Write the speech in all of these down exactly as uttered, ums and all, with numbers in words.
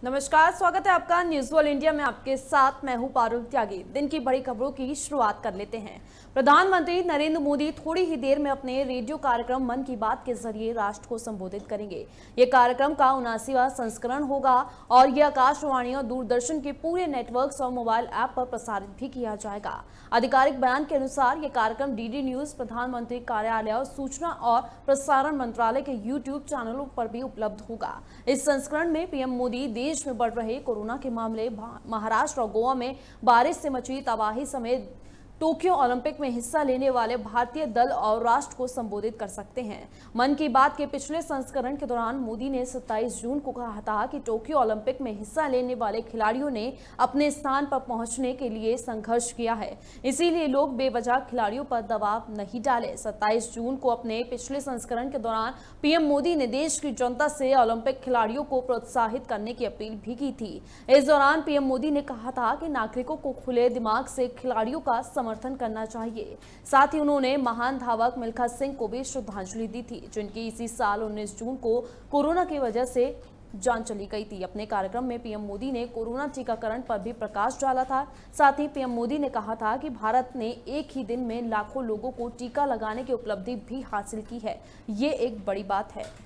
नमस्कार, स्वागत है आपका न्यूज वर्ल्ड इंडिया में। आपके साथ मैं हूं पारुल त्यागी। दिन की बड़ी खबरों की शुरुआत कर लेते हैं। प्रधानमंत्री नरेंद्र मोदी थोड़ी ही देर में अपने रेडियो कार्यक्रम मन की बात के जरिए राष्ट्र को संबोधित करेंगे। ये कार्यक्रम का उनासीवां संस्करण होगा और ये आकाशवाणी और दूरदर्शन के पूरे नेटवर्क और मोबाइल ऐप पर प्रसारित भी किया जाएगा। आधिकारिक बयान के अनुसार ये कार्यक्रम डीडी न्यूज, प्रधानमंत्री कार्यालय और सूचना और प्रसारण मंत्रालय के यूट्यूब चैनलों पर भी उपलब्ध होगा। इस संस्करण में पीएम मोदी देश में बढ़ रहे कोरोना के मामले, महाराष्ट्र और गोवा में बारिश से मची तबाही समेत टोक्यो ओलंपिक में हिस्सा लेने वाले भारतीय दल और राष्ट्र को संबोधित कर सकते हैं। मन की बात के पिछले संस्करण के दौरान मोदी ने सत्ताईस जून को कहा था कि टोक्यो ओलंपिक में हिस्सा लेने वाले खिलाड़ियों ने अपने स्थान पर पहुंचने के लिए संघर्ष किया है, इसीलिए लोग बेवजह खिलाड़ियों पर दबाव नहीं डाले। सत्ताईस जून को अपने पिछले संस्करण के दौरान पीएम मोदी ने देश की जनता से ओलंपिक खिलाड़ियों को प्रोत्साहित करने की अपील भी की थी। इस दौरान पीएम मोदी ने कहा था कि नागरिकों को खुले दिमाग से खिलाड़ियों का समर्थन करना चाहिए। साथ ही उन्होंने महान धावक मिल्खा सिंह को भी श्रद्धांजलि दी थी, जिनकी इसी साल उन्नीस जून को कोरोना की वजह से जान चली गई थी। अपने कार्यक्रम में पीएम मोदी ने कोरोना टीकाकरण पर भी प्रकाश डाला था। साथ ही पीएम मोदी ने कहा था कि भारत ने एक ही दिन में लाखों लोगों को टीका लगाने की उपलब्धि भी हासिल की है। ये एक बड़ी बात है।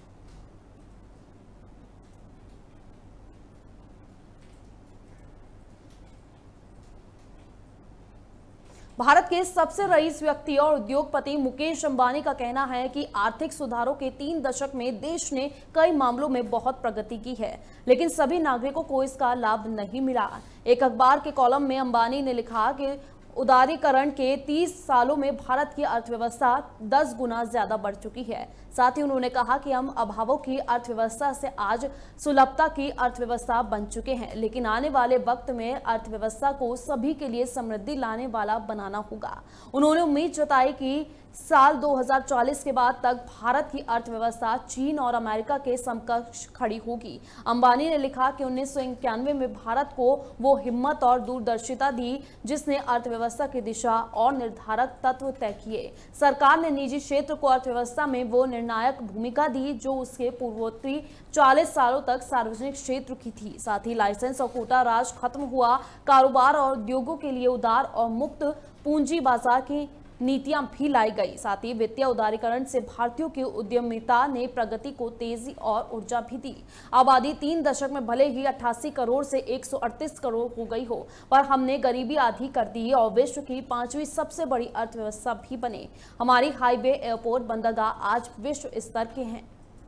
भारत के सबसे रईस व्यक्ति और उद्योगपति मुकेश अंबानी का कहना है कि आर्थिक सुधारों के तीन दशक में देश ने कई मामलों में बहुत प्रगति की है, लेकिन सभी नागरिकों को इसका लाभ नहीं मिला। एक अखबार के कॉलम में अंबानी ने लिखा कि उदारीकरण के तीस सालों में भारत की अर्थव्यवस्था दस गुना ज्यादा बढ़ चुकी है। साथ ही उन्होंने कहा कि हम अभावों की अर्थव्यवस्था से आज सुलभता की अर्थव्यवस्था बन चुके हैं, लेकिन आने वाले वक्त में अर्थव्यवस्था को सभी के लिए समृद्धि लाने वाला बनाना होगा। उन्होंने उम्मीद जताई कि साल दो हज़ार चालीस के बाद तक भारत की अर्थव्यवस्था चीन और अमेरिका के समकक्ष खड़ी होगी। अंबानी ने लिखा कि उन्नीस सौ इक्यानवे में भारत को वो हिम्मत और दूरदर्शिता दी जिसने अर्थव्यवस्था की दिशा और निर्धारक तत्व तय किए। सरकार ने निजी क्षेत्र को अर्थव्यवस्था में वो निर्णायक भूमिका दी जो उसके पूर्ववर्ती चालीस सालों तक सार्वजनिक क्षेत्र की थी। साथ ही लाइसेंस और कोटा राज खत्म हुआ, कारोबार और उद्योगों के लिए उदार और मुक्त पूंजी बाजार की नीतियां भी लाई गई। साथ ही वित्तीय उदारीकरण से भारतीयों की उद्यमिता ने प्रगति को तेजी और ऊर्जा भी दी। आबादी तीन दशक में भले ही अट्ठासी करोड़ से एक सौ अड़तीस करोड़ हो गई हो, पर हमने गरीबी आधी कर दी और विश्व की पांचवी सबसे बड़ी अर्थव्यवस्था भी बने। हमारी हाईवे, एयरपोर्ट, बंदरगाह आज विश्व स्तर के हैं।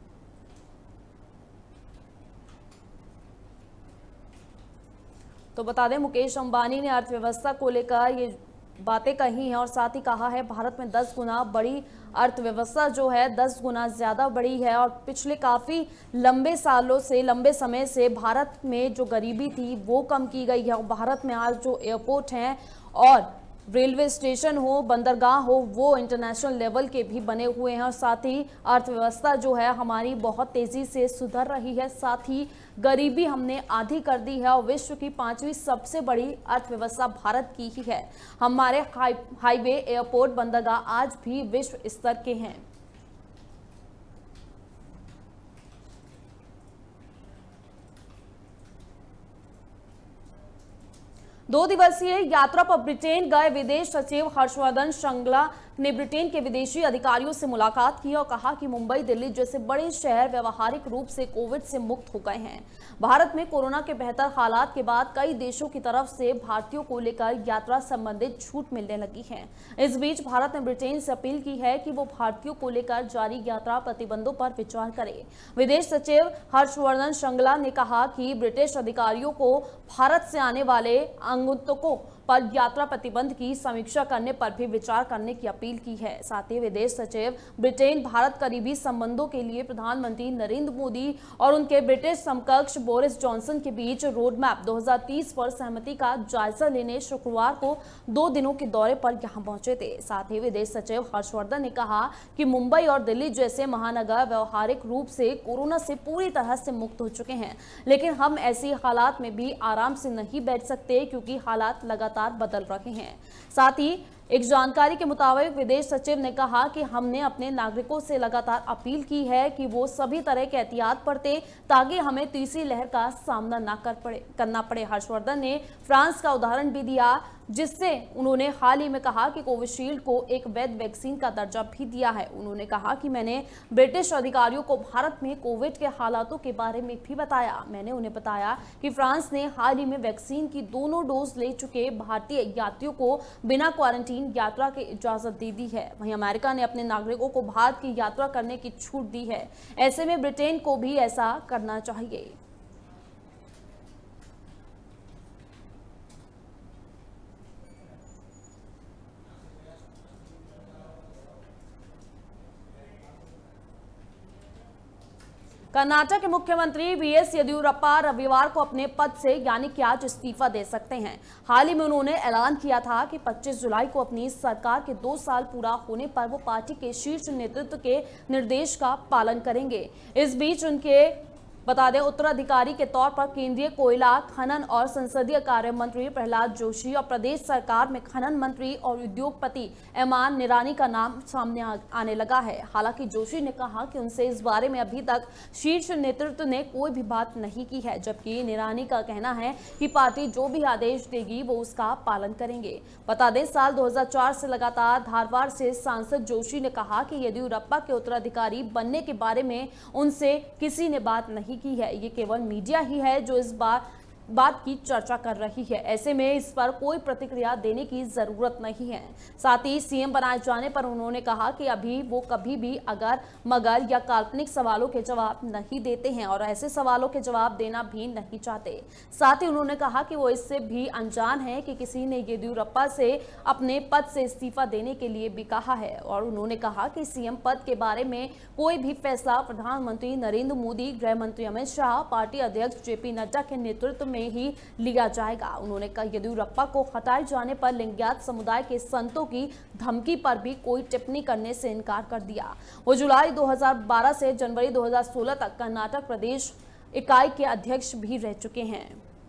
तो बता दें, मुकेश अंबानी ने अर्थव्यवस्था को लेकर ये बातें कही हैं और साथ ही कहा है भारत में दस गुना बड़ी अर्थव्यवस्था जो है दस गुना ज्यादा बड़ी है और पिछले काफी लंबे सालों से लंबे समय से भारत में जो गरीबी थी वो कम की गई है और भारत में आज जो एयरपोर्ट हैं और रेलवे स्टेशन हो, बंदरगाह हो, वो इंटरनेशनल लेवल के भी बने हुए हैं और साथ ही अर्थव्यवस्था जो है हमारी बहुत तेजी से सुधर रही है। साथ ही गरीबी हमने आधी कर दी है और विश्व की पांचवी सबसे बड़ी अर्थव्यवस्था भारत की ही है। हमारे हाई हाईवे, एयरपोर्ट, बंदरगाह आज भी विश्व स्तर के हैं। दो दिवसीय यात्रा पर ब्रिटेन गए विदेश सचिव हर्षवर्धन श्रृंगला ने ब्रिटेन के विदेशी अधिकारियों से मुलाकात की और कहा कि मुंबई, दिल्ली जैसे बड़े शहर व्यावहारिक रूप से कोविड से मुक्त हो गए हैं। भारत में कोरोना के बेहतर हालात के बाद कई देशों की तरफ से भारतीयों को लेकर यात्रा संबंधित छूट मिलने लगी है। इस बीच भारत ने ब्रिटेन से अपील की है कि वो भारतीयों को लेकर जारी यात्रा प्रतिबंधों पर विचार करे। विदेश सचिव हर्षवर्धन श्रृंगला ने कहा कि ब्रिटिश अधिकारियों को भारत से आने वाले आगंतुकों पर यात्रा प्रतिबंध की समीक्षा करने पर भी विचार करने की अपील की है। साथ ही विदेश सचिव ब्रिटेन भारत करीबी संबंधों के लिए प्रधानमंत्री नरेंद्र मोदी और उनके ब्रिटिश समकक्ष बोरिस जॉनसन के बीच रोड मैप दो हज़ार तीस पर सहमति का जायजा लेने शुक्रवार को दो दिनों के दौरे पर यहां पहुंचे थे। साथ ही विदेश सचिव हर्षवर्धन ने कहा कि मुंबई और दिल्ली जैसे महानगर व्यवहारिक रूप से कोरोना से पूरी तरह से मुक्त हो चुके हैं, लेकिन हम ऐसी हालात में भी आराम से नहीं बैठ सकते क्योंकि हालात लगातार बदल रहे हैं। साथ ही एक जानकारी के मुताबिक विदेश सचिव ने कहा कि हमने अपने नागरिकों से लगातार अपील की है कि वो सभी तरह के एहतियात बरतें ताकि हमें तीसरी लहर का सामना न कर पड़े करना पड़े। हर्षवर्धन ने फ्रांस का उदाहरण भी दिया, जिससे उन्होंने हाल ही में कहा कि कोविशील्ड को एक वैध वैक्सीन का दर्जा भी दिया है। उन्होंने कहा कि मैंने ब्रिटिश अधिकारियों को भारत में कोविड के हालातों के बारे में भी बताया। मैंने उन्हें बताया कि फ्रांस ने हाल ही में वैक्सीन की दोनों डोज ले चुके भारतीय यात्रियों को बिना क्वारंटीन यात्रा की इजाजत दे दी है। वहीं अमेरिका ने अपने नागरिकों को भारत की यात्रा करने की छूट दी है। ऐसे में ब्रिटेन को भी ऐसा करना चाहिए। कर्नाटक के मुख्यमंत्री बी एस येदियुरप्पा रविवार को अपने पद से यानी कि आज इस्तीफा दे सकते हैं। हाल ही में उन्होंने ऐलान किया था कि पच्चीस जुलाई को अपनी सरकार के दो साल पूरा होने पर वो पार्टी के शीर्ष नेतृत्व के निर्देश का पालन करेंगे। इस बीच उनके बता दें उत्तराधिकारी के तौर पर केंद्रीय कोयला, खनन और संसदीय कार्य मंत्री प्रहलाद जोशी और प्रदेश सरकार में खनन मंत्री और उद्योगपति एमान निरानी का नाम सामने आने लगा है। हालांकि जोशी ने कहा कि उनसे इस बारे में अभी तक शीर्ष नेतृत्व ने कोई भी बात नहीं की है, जबकि निरानी का कहना है कि पार्टी जो भी आदेश देगी वो उसका पालन करेंगे। बता दें साल दो हजार चार से लगातार धारवाड़ से सांसद जोशी ने कहा कि येदियुरप्पा के उत्तराधिकारी बनने के बारे में उनसे किसी ने बात नहीं की है। ये केवल मीडिया ही है जो इस बार बात की चर्चा कर रही है। ऐसे में इस पर कोई प्रतिक्रिया देने की जरूरत नहीं है। साथ ही सीएम बनाए जाने पर उन्होंने कहा कि अभी वो कभी भी अगर मगर या काल्पनिक सवालों के जवाब नहीं देते हैं और ऐसे सवालों के जवाब देना भी नहीं चाहते। साथ ही उन्होंने कहा कि वो इससे भी अनजान है कि किसी ने येदियुरप्पा से अपने पद से इस्तीफा देने के लिए भी कहा है। और उन्होंने कहा कि सीएम पद के बारे में कोई भी फैसला प्रधानमंत्री नरेंद्र मोदी, गृह मंत्री अमित शाह, पार्टी अध्यक्ष जेपी नड्डा के नेतृत्व में ही लिया जाएगा। उन्होंने कहा येदियुरप्पा को हटाए जाने पर लिंगायत समुदाय के संतों की धमकी पर भी कोई टिप्पणी करने से इनकार कर दिया। वो जुलाई दो हजार बारह से जनवरी दो हजार सोलह तक कर्नाटक प्रदेश इकाई के अध्यक्ष भी रह चुके हैं।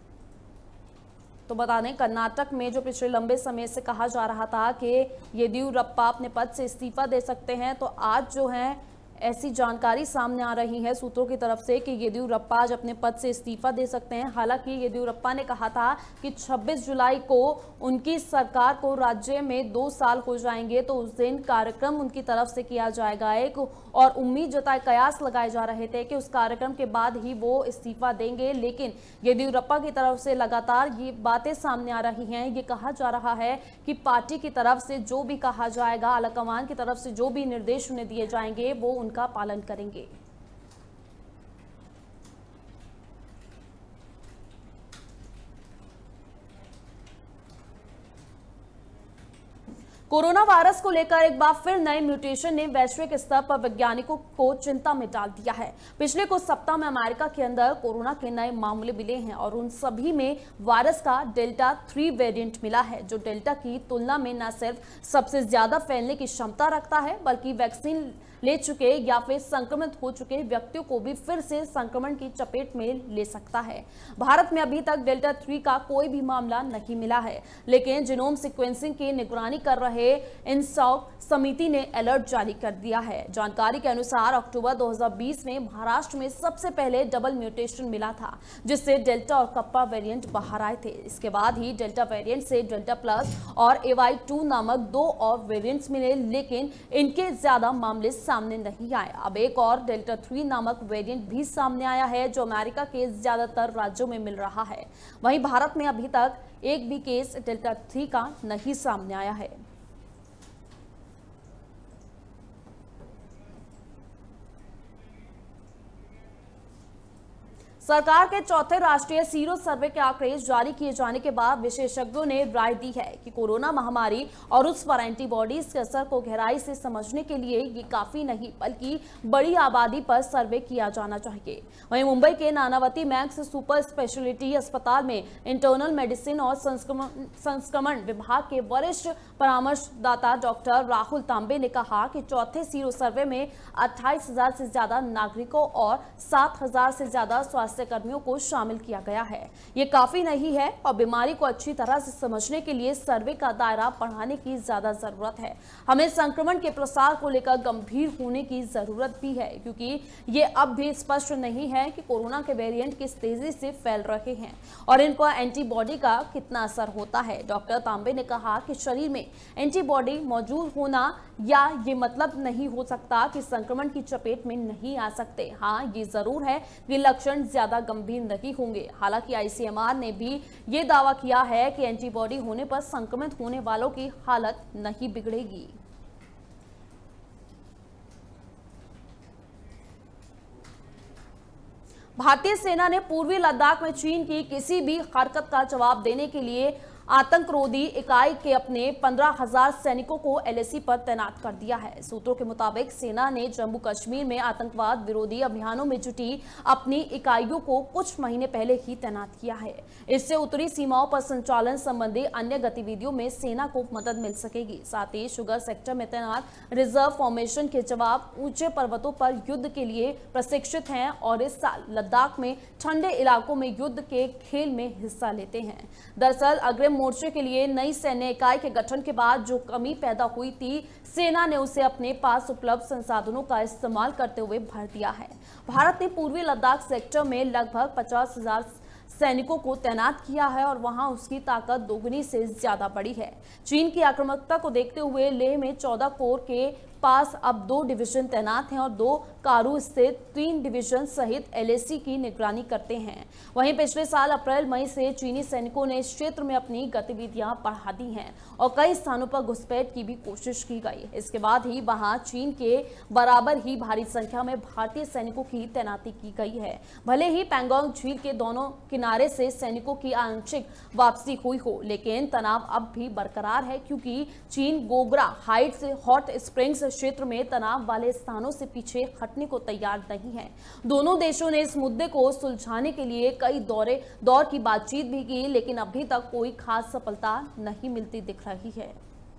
तो बता दें कर्नाटक में जो पिछले लंबे समय से कहा जा रहा था कि येदियुरप्पा अपने पद से इस्तीफा दे सकते हैं, तो आज जो है ऐसी जानकारी सामने आ रही है सूत्रों की तरफ से कि येदियुरप्पा आज अपने पद से इस्तीफा दे सकते हैं। हालांकि येदियुरप्पा ने कहा था कि छब्बीस जुलाई को उनकी सरकार को राज्य में दो साल हो जाएंगे, तो उस दिन कार्यक्रम उनकी तरफ से किया जाएगा एक, और उम्मीद जताए कयास लगाए जा रहे थे कि उस कार्यक्रम के बाद ही वो इस्तीफा देंगे। लेकिन येदियुरप्पा की तरफ से लगातार ये बातें सामने आ रही हैं। ये कहा जा रहा है कि पार्टी की तरफ से जो भी कहा जाएगा, आलाकमान की तरफ से जो भी निर्देश उन्हें दिए जाएंगे वो का पालन करेंगे। कोरोना वायरस को लेकर एक बार फिर नए म्यूटेशन ने वैश्विक स्तर पर वैज्ञानिकों को चिंता में डाल दिया है। पिछले कुछ सप्ताह में अमेरिका के अंदर कोरोना के नए मामले मिले हैं और उन सभी में वायरस का डेल्टा थ्री वेरिएंट मिला है, जो डेल्टा की तुलना में न सिर्फ सबसे ज्यादा फैलने की क्षमता रखता है, बल्कि वैक्सीन ले चुके या फिर संक्रमित हो चुके व्यक्तियों को भी फिर से संक्रमण की चपेट में ले सकता है। भारत में अभी तक डेल्टा थ्री का कोई भी मामला नहीं मिला है, लेकिन जीनोम सीक्वेंसिंग की निगरानी कर रहे इनसॉक समिति ने अलर्ट जारी कर दिया है। जानकारी के अनुसार अक्टूबर दो हजार बीस में महाराष्ट्र में सबसे पहले डबल म्यूटेशन मिला था, जिससे डेल्टा और कप्पा वेरिएंट बाहर आए थे। इसके बाद ही डेल्टा वेरिएंट से डेल्टा प्लस और ए वाई टू नामक दो और वेरिएंट्स मिले, लेकिन इनके ज्यादा मामले सामने नहीं आए। अब एक और डेल्टा थ्री नामक वेरिएंट भी सामने आया है, जो अमेरिका के ज्यादातर राज्यों में मिल रहा है। वहीं भारत में अभी तक एक भी केस डेल्टा थ्री का नहीं सामने आया है। सरकार के चौथे राष्ट्रीय सीरो सर्वे के आंकड़े जारी किए जाने के बाद विशेषज्ञों ने राय दी है कि कोरोना महामारी और उस पर एंटीबॉडीज के असर को गहराई से समझने के लिए ये काफी नहीं, बल्कि बड़ी आबादी पर सर्वे किया जाना चाहिए। वहीं मुंबई के नानावती मैक्स सुपर स्पेशलिटी अस्पताल में इंटरनल मेडिसिन और संक्रमण संक्रमण विभाग के वरिष्ठ परामर्शदाता डॉक्टर राहुल तांबे ने कहा कि चौथे सीरो सर्वे में अट्ठाईस हजार से ज्यादा नागरिकों और सात हजार से ज्यादा स्वास्थ्य स्वास्थ्य कर्मियों को शामिल किया गया है। ये काफी नहीं है और बीमारी को अच्छी तरह से समझने के लिए सर्वे का दायरा बढ़ाने की ज्यादा जरूरत है। हमें संक्रमण के प्रसार को लेकर गंभीर होने की जरूरत भी है, क्योंकि ये अब भी स्पष्ट नहीं है कि कोरोना के वेरिएंट किस तेजी से फैल रहे हैं और इन पर एंटीबॉडी का कितना असर होता है। डॉक्टर तांबे ने कहा कि शरीर में एंटीबॉडी मौजूद होना या ये मतलब नहीं हो सकता कि संक्रमण की चपेट में नहीं आ सकते। हाँ, ये जरूर है कि लक्षण ज्यादा गंभीर नहीं होंगे। हालांकि आईसीएमआर ने भी ये दावा किया है कि एंटीबॉडी होने पर संक्रमित होने वालों की हालत नहीं बिगड़ेगी। भारतीय सेना ने पूर्वी लद्दाख में चीन की किसी भी हरकत का जवाब देने के लिए आतंकरोधी इकाई के अपने पंद्रह हजार सैनिकों को एलएसी पर तैनात कर दिया है। सूत्रों के मुताबिक सेना ने जम्मू कश्मीर में आतंकवाद विरोधी अभियानों में जुटी अपनी इकाइयों को कुछ महीने पहले ही तैनात किया है। इससे उत्तरी सीमाओं पर संचालन संबंधी अन्य गतिविधियों में सेना को मदद मिल सकेगी। साथ ही शुगर सेक्टर में तैनात रिजर्व फॉर्मेशन के जवाब ऊंचे पर्वतों पर युद्ध के लिए प्रशिक्षित हैं और इस साल लद्दाख में ठंडे इलाकों में युद्ध के खेल में हिस्सा लेते हैं। दरअसल अग्रिम मोर्चे के लिए नई सैन्य इकाई के गठन के बाद जो कमी पैदा हुई थी, सेना ने उसे अपने पास उपलब्ध संसाधनों का इस्तेमाल करते हुए भर दिया है। भारत ने पूर्वी लद्दाख सेक्टर में लगभग पचास हजार सैनिकों को तैनात किया है और वहां उसकी ताकत दोगुनी से ज्यादा बढ़ी है। चीन की आक्रामकता को देखते हुए लेह में चौदह कोर के पास अब दो डिवीजन तैनात हैं और दो कारू स्थित तीन डिवीजन सहित एलएसी की निगरानी करते हैं। वहीं पिछले साल अप्रैल मई से चीनी सैनिकों ने इस क्षेत्र में अपनी गतिविधियां बढ़ा दी हैं और कई स्थानों पर घुसपैठ की भी कोशिश की गई। इसके बाद ही वहां चीन के बराबर ही भारी संख्या में भारतीय सैनिकों की तैनाती की गई है। भले ही पैंगोंग झील के दोनों किनारे से सैनिकों की आंशिक वापसी हुई हो, लेकिन तनाव अब भी बरकरार है, क्योंकि चीन गोगरा हाइट्स हॉट स्प्रिंग्स क्षेत्र में तनाव वाले स्थानों से पीछे हटने को तैयार नहीं है। दोनों देशों ने इस मुद्दे को सुलझाने के लिए कई दौरे दौर की बातचीत भी की, लेकिन अभी तक कोई खास सफलता नहीं मिलती दिख रही है।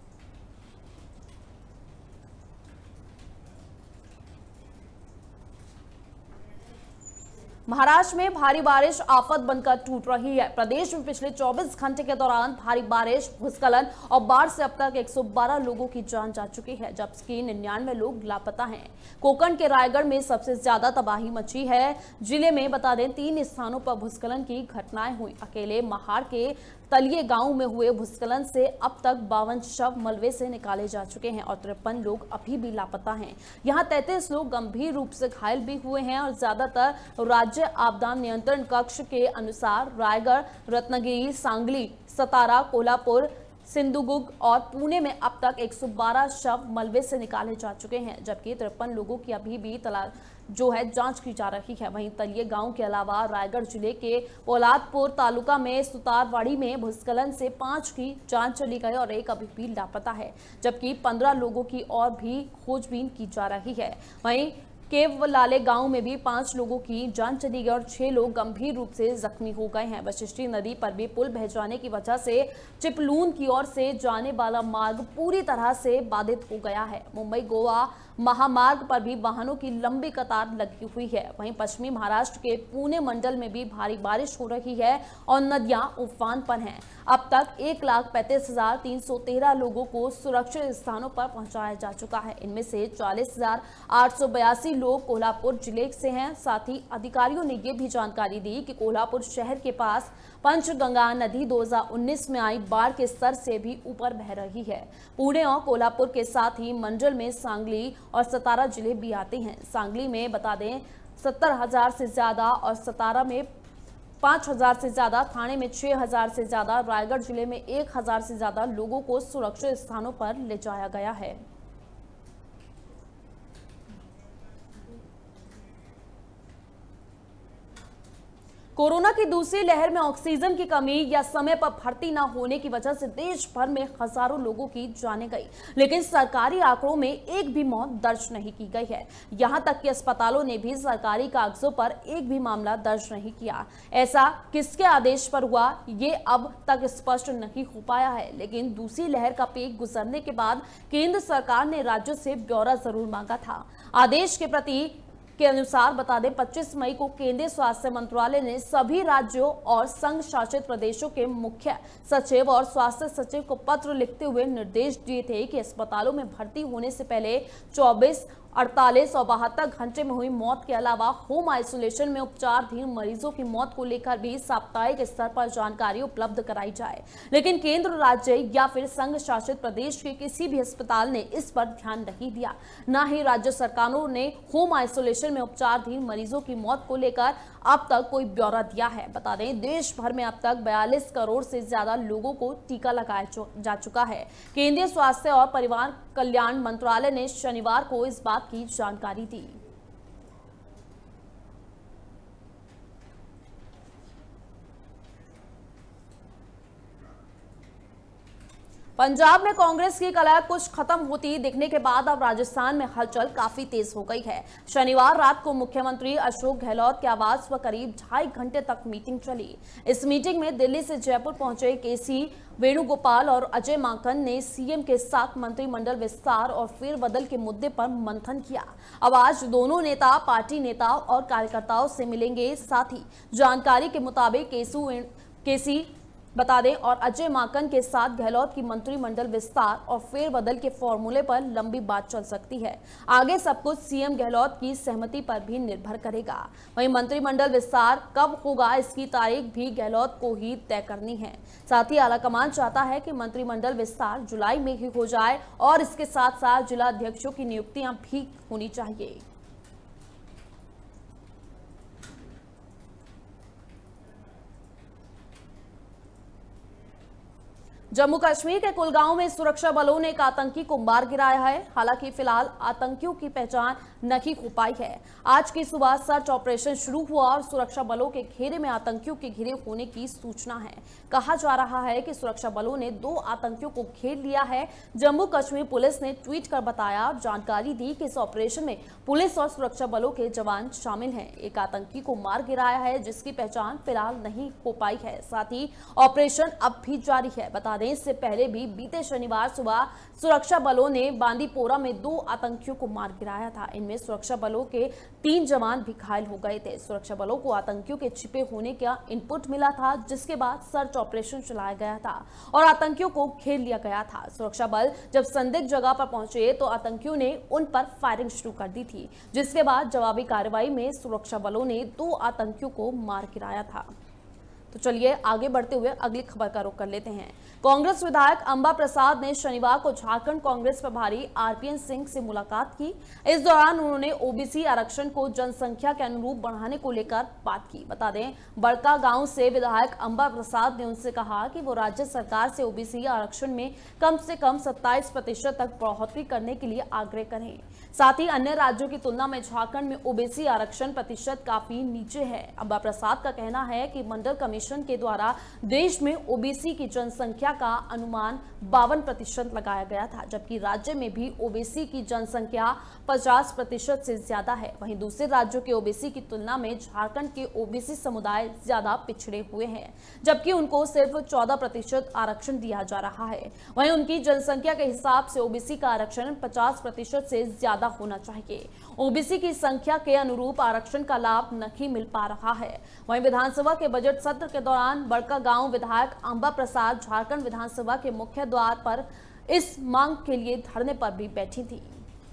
महाराष्ट्र में भारी बारिश आफत बनकर टूट रही है। प्रदेश में पिछले चौबीस घंटे के दौरान भारी बारिश, भूस्खलन और बाढ़ से अब तक एक सौ बारह लोगों की जान जा चुकी है, जबकि निन्यानवे लोग लापता हैं। कोंकण के रायगढ़ में सबसे ज्यादा तबाही मची है। जिले में बता दें तीन स्थानों पर भूस्खलन की घटनाएं हुई। अकेले महाड़ के तलिए गांव में हुए भूस्खलन से अब तक बावन शव मलबे से निकाले जा चुके हैं और तिरपन लोग अभी भी लापता हैं। यहां तैंतीस लोग गंभीर रूप से घायल भी हुए हैं और ज्यादातर राज्य आपदा नियंत्रण कक्ष के अनुसार रायगढ़, रत्नागिरी, सांगली, सतारा, कोल्हापुर, सिंधुदुर्ग और पुणे में अब तक एक सौ बारह शव मलबे से निकाले जा चुके हैं, जबकि तिरपन लोगों की अभी भी तलाश जो है जांच की जा रही है। वहीं तलिए गांव के अलावा रायगढ़ जिले के पोलादपुर तालुका में सुतारवाड़ी में भूस्खलन से पांच की जान चली गई और एक अभी भी लापता है, जबकि पंद्रह लोगों की और भी खोजबीन की जा रही है। वहीं केवलाले गांव में भी पांच लोगों की जान चली गई और छह लोग गंभीर रूप से जख्मी हो गए हैं। वशिष्ठी नदी पर भी पुल बह जाने की वजह से चिपलून की ओर से जाने वाला मार्ग पूरी तरह से बाधित हो गया है। मुंबई गोवा महामार्ग पर भी वाहनों की लंबी कतार लगी हुई है। वहीं पश्चिमी महाराष्ट्र के पुणे मंडल में भी भारी बारिश हो रही है और नदियां उफान पर हैं। अब तक एक लाख पैंतीस हजार तीन सौ तेरह लोगों को सुरक्षित स्थानों पर पहुंचाया जा चुका है। इनमें से चालीस हजार आठ सौ बयासी लोग कोल्हापुर जिले से हैं। साथ ही अधिकारियों ने ये भी जानकारी दी कि कोल्हापुर शहर के पास पंचगंगा नदी दो हजार उन्नीस में आई बाढ़ के स्तर से भी ऊपर बह रही है। पुणे और कोल्हापुर के साथ ही मंडल में सांगली और सतारा जिले भी आते हैं। सांगली में बता दें सत्तर हजार से ज्यादा और सतारा में पांच हजार से ज्यादा, थाने में छह हजार से ज्यादा, रायगढ़ जिले में एक हजार से ज्यादा लोगों को सुरक्षित स्थानों पर ले जाया गया है। कोरोना की दूसरी लहर में ऑक्सीजन की कमी या समय पर भर्ती न होने की वजह से देश भर में हजारों लोगों की जानें गई, लेकिन सरकारी आंकड़ों में एक भी मौत दर्ज नहीं की गई है। यहां तक कि अस्पतालों ने भी सरकारी कागजों पर एक भी मामला दर्ज नहीं किया। ऐसा किसके आदेश पर हुआ, ये अब तक स्पष्ट नहीं हो पाया है, लेकिन दूसरी लहर का पीक गुजरने के बाद केंद्र सरकार ने राज्यों से ब्यौरा जरूर मांगा था। आदेश के प्रति के अनुसार बता दें पच्चीस मई को केंद्रीय स्वास्थ्य मंत्रालय ने सभी राज्यों और संघ शासित प्रदेशों के मुख्य सचिव और स्वास्थ्य सचिव को पत्र लिखते हुए निर्देश दिए थे कि अस्पतालों में भर्ती होने से पहले चौबीस अड़तालीस और बहत्तर घंटे में हुई मौत के अलावा होम आइसोलेशन में उपचाराधीन मरीजों की मौत को लेकर भी साप्ताहिक स्तर पर जानकारी उपलब्ध कराई जाए। लेकिन केंद्र, राज्य या फिर संघ शासित प्रदेश के किसी भी अस्पताल ने इस पर ध्यान नहीं दिया। न ही राज्य सरकारों ने होम आइसोलेशन में उपचाराधीन मरीजों की मौत को लेकर अब तक कोई ब्यौरा दिया है। बता दें देश भर में अब तक बयालीस करोड़ से ज्यादा लोगों को टीका लगाया जा चुका है। केंद्रीय स्वास्थ्य और परिवार कल्याण मंत्रालय ने शनिवार को इस बात की जानकारी दी। पंजाब में कांग्रेस की कलह कुछ खत्म होती दिखने के बाद अब राजस्थान में हलचल काफी तेज हो गई है। शनिवार रात को मुख्यमंत्री अशोक गहलोत के आवास पर करीब ढाई घंटे तक मीटिंग चली। इस मीटिंग में दिल्ली से जयपुर पहुंचे केसी वेणुगोपाल और अजय माकन ने सीएम के साथ मंत्रिमंडल विस्तार और फेरबदल के मुद्दे पर मंथन किया। अब आज दोनों नेता पार्टी नेताओं और कार्यकर्ताओं से मिलेंगे। साथ ही जानकारी के मुताबिक केसु केसी बता दें और अजय माकन के साथ गहलोत की मंत्रिमंडल विस्तार और फेरबदल के फॉर्मूले पर लंबी बात चल सकती है। आगे सब कुछ सीएम गहलोत की सहमति पर भी निर्भर करेगा। वहीं मंत्रिमंडल विस्तार कब होगा इसकी तारीख भी गहलोत को ही तय करनी है। साथ ही आलाकमान चाहता है कि मंत्रिमंडल विस्तार जुलाई में ही हो जाए और इसके साथ साथ जिला अध्यक्षों की नियुक्तियां भी होनी चाहिए। जम्मू कश्मीर के कुलगांव में सुरक्षा बलों ने एक आतंकी को मार गिराया है। हालांकि फिलहाल आतंकियों की पहचान नहीं हो पाई है। आज की सुबह सर्च ऑपरेशन शुरू हुआ और सुरक्षा बलों के घेरे में आतंकियों के घिरे होने की सूचना है। कहा जा रहा है कि सुरक्षा बलों ने दो आतंकियों को घेर लिया है। जम्मू कश्मीर पुलिस ने ट्वीट कर बताया और जानकारी दी कि इस ऑपरेशन में पुलिस और सुरक्षा बलों के जवान शामिल हैं। एक आतंकी को मार गिराया है जिसकी पहचान फिलहाल नहीं हो पाई है। साथ ही ऑपरेशन अब भी जारी है। बता इससे पहले भी बीते शनिवार सुबह सुरक्षा बलों ने बांदीपोरा में दो आतंकियों को मार गिराया था। इनमें सुरक्षा बलों के तीन जवान भी घायल हो गए थे। सुरक्षा बलों को आतंकियों के छिपे होने का इनपुट मिला था, जिसके बाद सर्च ऑपरेशन चलाया गया था और आतंकियों को घेर लिया गया था। सुरक्षा बल जब संदिग्ध जगह पर पहुंचे तो आतंकियों ने उन पर फायरिंग शुरू कर दी थी, जिसके बाद जवाबी कार्रवाई में सुरक्षा बलों ने दो आतंकियों को मार गिराया था। तो चलिए आगे बढ़ते हुए अगली खबर का रुख कर लेते हैं। कांग्रेस विधायक अंबा प्रसाद ने शनिवार को झारखंड कांग्रेस प्रभारी आरपीएन सिंह से मुलाकात की। इस दौरान उन्होंने ओबीसी आरक्षण को जनसंख्या के अनुरूप बढ़ाने को लेकर बात की। बता दें बड़का गांव से विधायक अंबा प्रसाद ने उनसे कहा कि वो राज्य सरकार से ओबीसी आरक्षण में कम से कम सत्ताईस प्रतिशत तक बढ़ोतरी करने के लिए आग्रह करें। साथ ही अन्य राज्यों की तुलना में झारखंड में ओबीसी आरक्षण प्रतिशत काफी नीचे है। अंबा प्रसाद का कहना है कि मंडल कमीशन के द्वारा देश में ओबीसी की जनसंख्या का अनुमान बावन प्रतिशत लगाया गया था, जबकि राज्य में भी ओबीसी की जनसंख्या पचास प्रतिशत से ज्यादा है। वहीं दूसरे राज्यों के ओबीसी की तुलना में झारखंड के ओबीसी समुदाय ज्यादा पिछड़े हुए हैं, जबकि उनको सिर्फ चौदह प्रतिशत आरक्षण दिया जा रहा है। वहीं उनकी जनसंख्या के हिसाब से ओबीसी का आरक्षण पचास प्रतिशत से ज्यादा होना चाहिए। ओबीसी की संख्या के अनुरूप आरक्षण का लाभ नहीं मिल पा रहा है। वहीं विधानसभा के बजट सत्र के दौरान बड़का गांव विधायक अंबा प्रसाद झारखंड विधानसभा के मुख्य द्वार पर इस मांग के लिए धरने पर भी बैठी थी।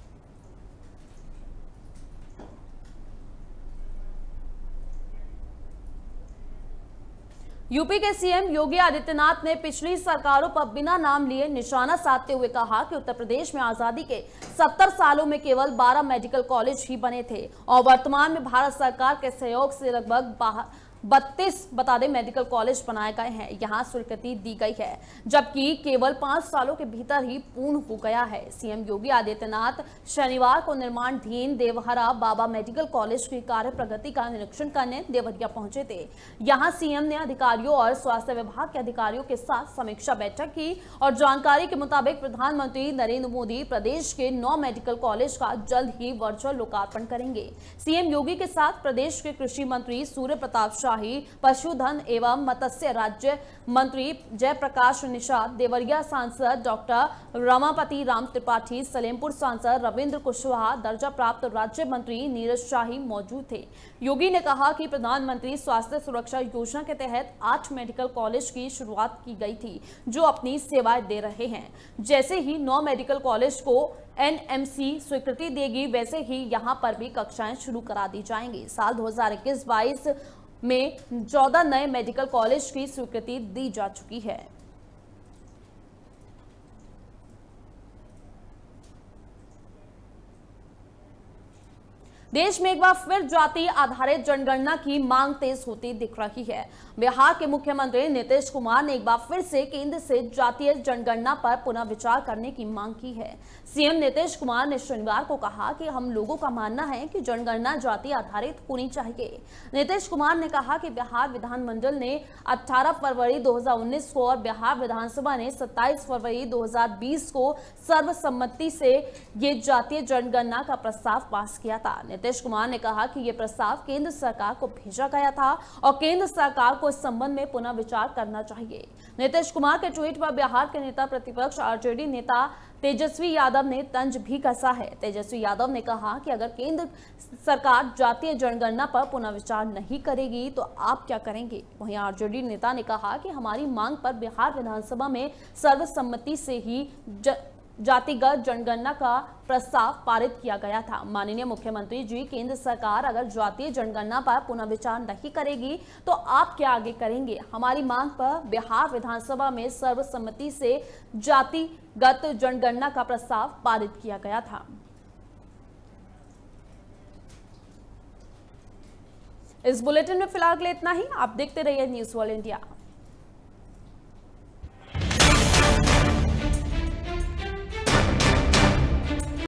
यूपी के सीएम योगी आदित्यनाथ ने पिछली सरकारों पर बिना नाम लिए निशाना साधते हुए कहा कि उत्तर प्रदेश में आजादी के सत्तर सालों में केवल बारह मेडिकल कॉलेज ही बने थे और वर्तमान में भारत सरकार के सहयोग से लगभग बत्तीस बता दें मेडिकल कॉलेज बनाए गए हैं। यहाँ स्वीकृति दी गई है, जबकि केवल पांच सालों के भीतर ही पूर्ण हो गया है। सीएम योगी आदित्यनाथ शनिवार को निर्माणाधीन देवहरा बाबा मेडिकल कॉलेज की कार्य प्रगति का निरीक्षण करने देवरिया पहुंचे थे। यहाँ सीएम ने अधिकारियों और स्वास्थ्य विभाग के अधिकारियों के साथ समीक्षा बैठक की और जानकारी के मुताबिक प्रधानमंत्री नरेंद्र मोदी प्रदेश के नौ मेडिकल कॉलेज का जल्द ही वर्चुअल लोकार्पण करेंगे। सीएम योगी के साथ प्रदेश के कृषि मंत्री सूर्य प्रताप शाही, पशुधन एवं मत्स्य राज्य मंत्री जयप्रकाश निषाद, देवरिया सांसद डॉक्टर रमापति राम त्रिपाठी, सलेमपुर सांसद रविंद्र कुशवाहा, दर्जा प्राप्त राज्य मंत्री नीरज शाही मौजूद थे। योगी ने कहा कि प्रधानमंत्री स्वास्थ्य सुरक्षा योजना के तहत आठ मेडिकल कॉलेज की शुरुआत की गई थी, जो अपनी सेवाएं दे रहे हैं। जैसे ही नौ मेडिकल कॉलेज को एन एम सी स्वीकृति देगी, वैसे ही यहां पर भी कक्षाएं शुरू करा दी जाएंगी। साल दो हज़ार इक्कीस बाईस में चौदह नए मेडिकल कॉलेज की स्वीकृति दी जा चुकी है। देश में एक बार फिर जाति आधारित जनगणना की मांग तेज होती दिख रही है। बिहार के मुख्यमंत्री नीतीश कुमार ने एक बार फिर से केंद्र से जातीय जनगणना पर पुनः विचार करने की मांग की है। सीएम नीतीश कुमार ने शनिवार को कहा कि हम लोगों का मानना है कि जनगणना जाति आधारित होनी चाहिए। नीतीश कुमार ने कहा कि बिहार विधानमंडल ने अठारह फरवरी दो हज़ार उन्नीस को और बिहार विधानसभा ने सत्ताईस फरवरी दो हज़ार बीस को सर्वसम्मति से ये जातीय जनगणना का प्रस्ताव पास किया था। नीतीश कुमार ने कहा कि यह प्रस्ताव केंद्र सरकार को भेजा गया था और केंद्र सरकार को इस संबंध में पुनः विचार करना चाहिए। नीतीश कुमार के ट्वीट पर बिहार के नेता प्रतिपक्ष आरजेडी नेता तेजस्वी यादव ने तंज भी कसा है। तेजस्वी यादव ने कहा कि अगर केंद्र सरकार जातीय जनगणना पर पुनः विचार नहीं करेगी तो आप क्या करेंगे। वहीं आरजेडी नेता ने कहा कि हमारी मांग पर बिहार विधानसभा में सर्वसम्मति से ही ज... जातिगत जनगणना का प्रस्ताव पारित किया गया था। माननीय मुख्यमंत्री जी, केंद्र सरकार अगर जातीय जनगणना पर पुनः विचार नहीं करेगी तो आप क्या आगे करेंगे। हमारी मांग पर बिहार विधानसभा में सर्वसम्मति से जातिगत जनगणना का प्रस्ताव पारित किया गया था। इस बुलेटिन में फिलहाल के लिए इतना ही। आप देखते रहिए न्यूज़ वर्ल्ड इंडिया।